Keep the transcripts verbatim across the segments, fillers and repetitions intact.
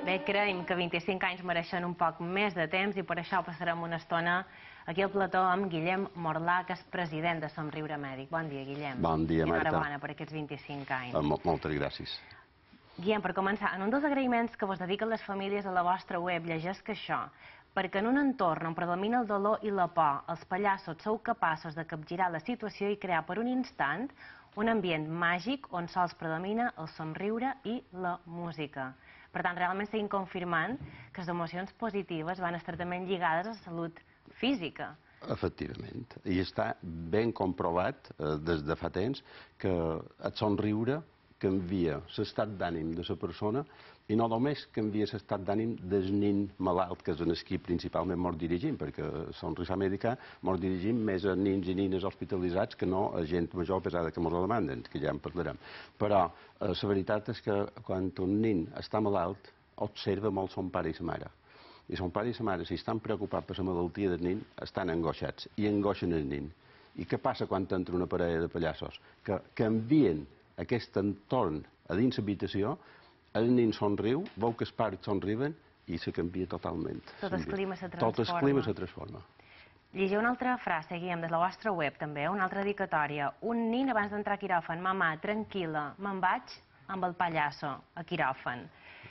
Bé, creiem que vint-i-cinc anys mereixen un poc més de temps i per això passarem una estona aquí al plató amb Guillem Morlà, que és president de Somriure Mèdic. Bon dia, Guillem. Bon dia, Marta. I enhorabona per aquests vint-i-cinc anys. Moltes gràcies. Guillem, per començar, en un dels agraïments que vos dediquen les famílies a la vostra web llegeix que això, perquè en un entorn on predomina el dolor i la por, els pallassos sou capaços de capgirar la situació i crear per un instant un ambient màgic on sols predomina el somriure i la música. Per tant, realment seguim confirmant que les emocions positives van estretament lligades a la salut física. Efectivament. I està ben comprovat des de fa temps que el somriure canvia l'estat d'ànim de la persona i no només canvia l'estat d'ànim del nin malalt, que és en qui principalment mos dirigim, perquè Somriure Mèdic mos dirigim més a nins i nines hospitalitzats que no a gent major, a pesar que mos ho demanden, que ja en parlarem. Però la veritat és que quan un nin està malalt, observa molt son pare i sa mare. I son pare i sa mare, si estan preocupats per la malaltia del nin, estan angoixats i angoixen el nin. I què passa quan entra una parella de pallassos? Que canvien aquest entorn a dins l'habitació, el nin somriu, veu que els pares somriuen i se canvia totalment. Tot el clima se transforma. Tot el clima se transforma. Llegiu una altra frase, Guillem, des de la vostra web també, una altra dedicatòria. Un nin abans d'entrar a quiròfan, mamà, tranquil·la, me'n vaig amb el pallasso a quiròfan.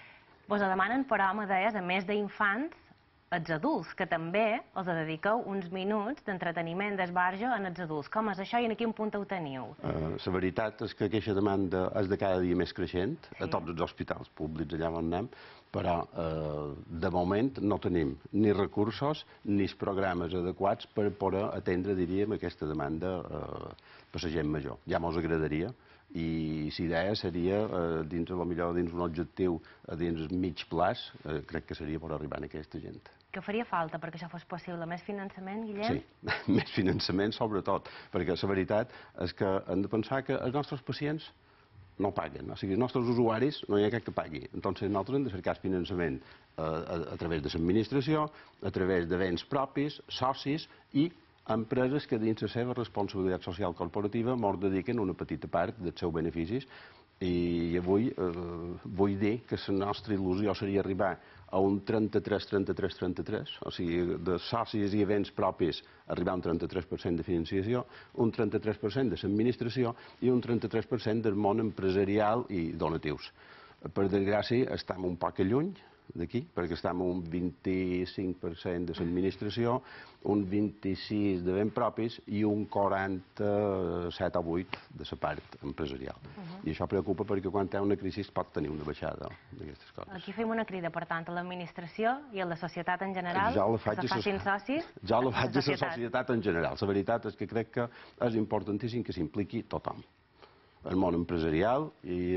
Vos demanen, però, me deies, a més d'infants, els adults, que també els dediqueu uns minuts d'entreteniment, d'esbarjo en els adults. Com és això i en quin punt ho teniu? La veritat és que aquesta demanda és de cada dia més creixent a tots els hospitals públics allà on anem, però de moment no tenim ni recursos ni els programes adequats per poder atendre, diríem, aquesta demanda per la gent major. Ja mos agradaria. I la idea seria, dins dins un objectiu a dins mig plaç, crec que seria per arribar a aquesta gent. Què faria falta perquè això fos possible? Més finançament, Guillem? Sí, més finançament sobretot, perquè la veritat és que hem de pensar que els nostres pacients no paguen, o sigui, els nostres usuaris no hi ha cap que pagui. Entonces nosaltres hem de cercar finançament a través de l'administració, a través de béns propis, socis i empreses que dins la seva responsabilitat social corporativa mos dediquen una petita part dels seus beneficis i avui vull dir que la nostra il·lusió seria arribar a un trenta-tres trenta-tres trenta-tres, o sigui, de socis i events propis arribar a un trenta-tres per cent de financiació, un trenta-tres per cent de l'administració i un trenta-tres per cent del món empresarial i donatius. Per desgràcia, estem un poc lluny d'aquí, perquè estem un vint-i-cinc per cent de l'administració, un vint-i-sis de béns propis i un quaranta-set o vuit de la part empresarial. I això preocupa perquè quan hi ha una crisi pot tenir una baixada d'aquestes coses. Aquí fem una crida, per tant, a l'administració i a la societat en general, que se facin socis. Jo la faig a la societat en general. La veritat és que crec que és importantíssim que s'impliqui tothom. El món empresarial i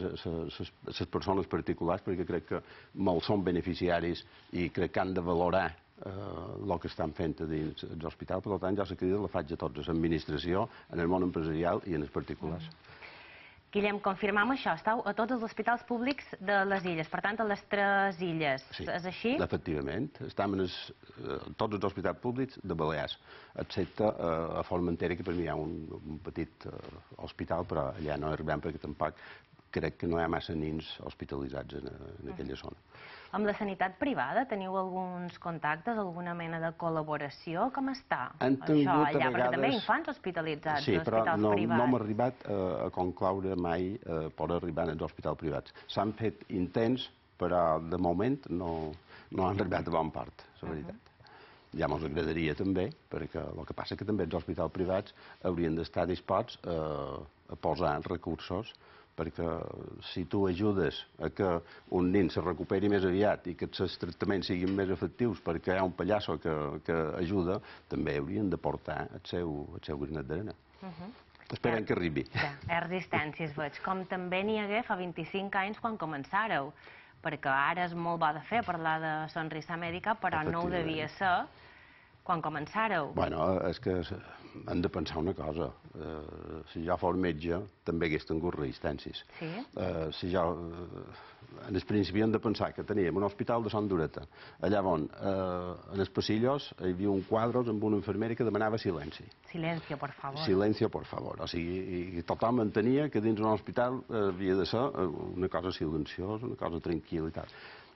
les persones particulars, perquè crec que molts són beneficiaris i crec que han de valorar el que estan fent dins l'hospital. Per tant, jo la crida la faig a tots, a l'administració, en el món empresarial i en els particulars. Guillem, confirmam això, esteu a tots els hospitals públics de les illes, per tant, a les tres illes, és així? Sí, efectivament. Estem a tots els hospitals públics de Balears, excepte a Formentera, que per mi hi ha un petit hospital, però allà no arribem perquè tampoc crec que no hi ha massa nins hospitalitzats en aquella zona. Amb la sanitat privada teniu alguns contactes, alguna mena de col·laboració? Com està això allà? Perquè també hi ha infants hospitalitzats als hospitals privats. Sí, però no hem arribat a concloure mai per arribar als hospitals privats. S'han fet intents, però de moment no han arribat a bon port, la veritat. Ja mos agradaria també, perquè el que passa és que també els hospitals privats haurien d'estar disposats a posar recursos, perquè si tu ajudes a que un nin se recuperi més aviat i que els tractaments siguin més efectius perquè hi ha un pallasso que ajuda, també haurien de portar el seu granet d'arena. Esperem que arribi. Hi ha resistències, veig, com també n'hi hagué fa vint-i-cinc anys quan començàreu, perquè ara és molt bo de fer parlar de Somriure Mèdic, però no ho devia ser quan començàreu. Bueno, és que hem de pensar una cosa. Si jo fos metge, també hagués tingut resistències. Sí? Si jo... En el principi hem de pensar que teníem un hospital de Son Dureta. Allà on, en els passillos, hi havia un quadre amb una infermera que demanava silenci. Silencio, por favor. Silencio, por favor. O sigui, tothom entenia que dins un hospital havia de ser una cosa silenciosa, una cosa tranquil·la i tal.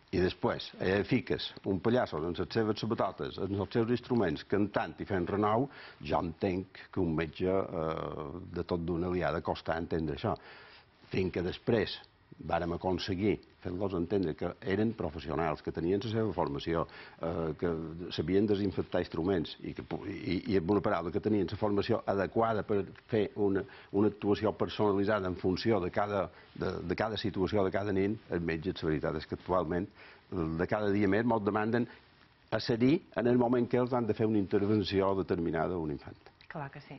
i després eh, fiques un pallasso amb les seves sabatotes, amb els seus instruments, cantant i fent renou, jo entenc que un metge eh, de tot d'una li ha de costar entendre això. Fins que després vàrem aconseguir fer-los entendre que eren professionals, que tenien la seva formació, eh, que sabien desinfectar instruments i, que, i, i amb una paraula que tenien la formació adequada per fer una, una actuació personalitzada en funció de cada, de, de cada situació de cada nen, els metges, la veritat és que actualment de cada dia més ens demanden accedir en el moment que ells han de fer una intervenció determinada a un infant. Clar que sí.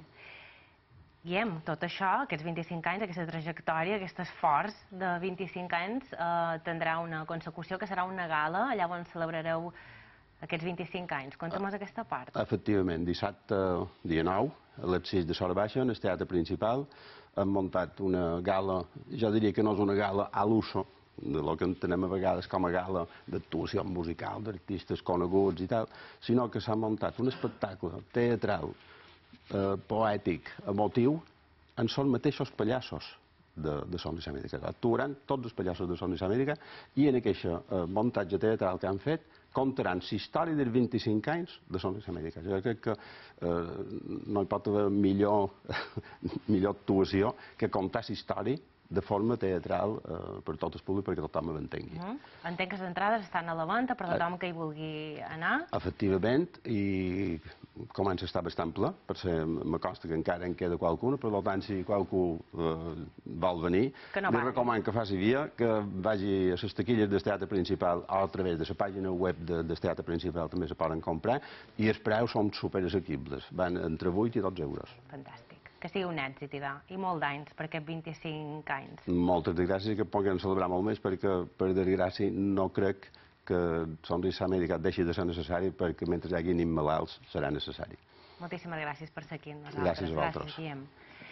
Guillem, tot això, aquests vint-i-cinc anys, aquesta trajectòria, aquest esforç de vint-i-cinc anys, eh, tindrà una consecució que serà una gala, allà on celebrareu aquests vint-i-cinc anys. Conta'm-nos aquesta part. Efectivament, dissabte, dia nou, a les sis de l'hora baixa, en el teatre principal, hem muntat una gala, jo diria que no és una gala a l'uso, de lo que entenem a vegades com a gala d'actuació musical, d'artistes coneguts i tal, sinó que s'ha muntat un espectacle teatral, Eh, poètic, emotiu, en són mateixos pallassos de, de Somnis Amèrica. Actuaran tots els pallassos de Somnis Amèrica i en aquest eh, muntatge teatral que han fet contaran la història dels vint-i-cinc anys de Somnis Amèrica. Jo crec que eh, no hi pot haver millor, millor actuació que contar la història de forma teatral eh, per tot el públic perquè tothom l'entengui. Uh -huh. Entenc que les entrades estan a la venda per tothom que hi vulgui anar. Efectivament, i comença a estar bastant ple, per ser, me consta que encara en queda qualcuna, per tant, si qualcú eh, vol venir, no li recomano que faci via, que vagi a les taquilles del teatre principal o a través de la pàgina web de, del teatre principal també se poden comprar, i els preus són superassequibles, van entre vuit i dotze euros. Fantàstic. Que sigui un èxit, Idà, i molt d'anys per aquests vint-i-cinc anys. Moltes gràcies i que puguem celebrar molt més perquè, per desgràcia, no crec que Somnis Amèrica deixi de ser necessari perquè mentre hi hagi nens malalts serà necessari. Moltíssimes gràcies per ser aquí amb nosaltres. Gràcies a vosaltres. Gràcies, Guillem.